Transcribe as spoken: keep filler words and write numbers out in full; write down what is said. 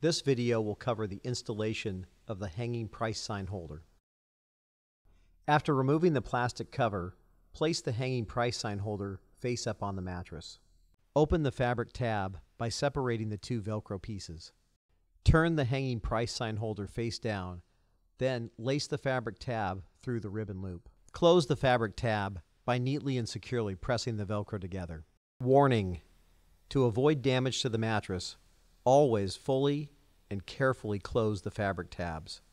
This video will cover the installation of the hanging price sign holder. After removing the plastic cover, place the hanging price sign holder face up on the mattress. Open the fabric tab by separating the two Velcro pieces. Turn the hanging price sign holder face down, then lace the fabric tab through the ribbon loop. Close the fabric tab by neatly and securely pressing the Velcro together. Warning: to avoid damage to the mattress, always fully and carefully close the fabric tabs.